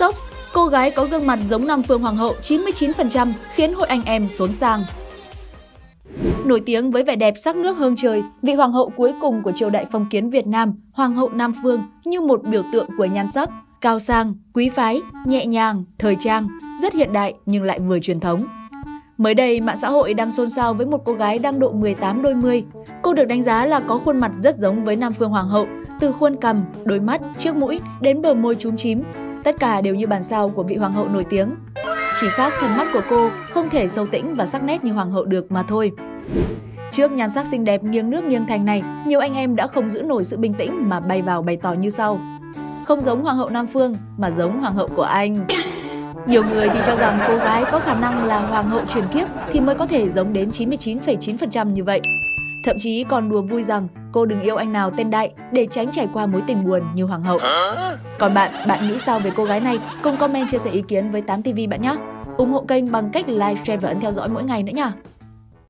Sốc, cô gái có gương mặt giống Nam Phương Hoàng hậu 99% khiến hội anh em xốn sang. Nổi tiếng với vẻ đẹp sắc nước hương trời, vị hoàng hậu cuối cùng của triều đại phong kiến Việt Nam, Hoàng hậu Nam Phương như một biểu tượng của nhan sắc, cao sang, quý phái, nhẹ nhàng, thời trang, rất hiện đại nhưng lại vừa truyền thống. Mới đây, mạng xã hội đang xôn xao với một cô gái đang độ 18 đôi mươi. Cô được đánh giá là có khuôn mặt rất giống với Nam Phương Hoàng hậu, từ khuôn cằm, đôi mắt, chiếc mũi đến bờ môi chúm chím. Tất cả đều như bản sao của vị hoàng hậu nổi tiếng. Chỉ khác thần mắt của cô không thể sâu tĩnh và sắc nét như hoàng hậu được mà thôi. Trước nhan sắc xinh đẹp nghiêng nước nghiêng thành này, nhiều anh em đã không giữ nổi sự bình tĩnh mà bay vào bày tỏ như sau. Không giống Hoàng hậu Nam Phương mà giống Hoàng hậu của anh. Nhiều người thì cho rằng cô gái có khả năng là Hoàng hậu truyền kiếp thì mới có thể giống đến 99,9% như vậy. Thậm chí còn đùa vui rằng cô đừng yêu anh nào tên Đại để tránh trải qua mối tình buồn như Hoàng hậu. Còn bạn nghĩ sao về cô gái này? Cùng comment chia sẻ ý kiến với 8TV bạn nhé! Ủng hộ kênh bằng cách like, share và ấn theo dõi mỗi ngày nữa nha!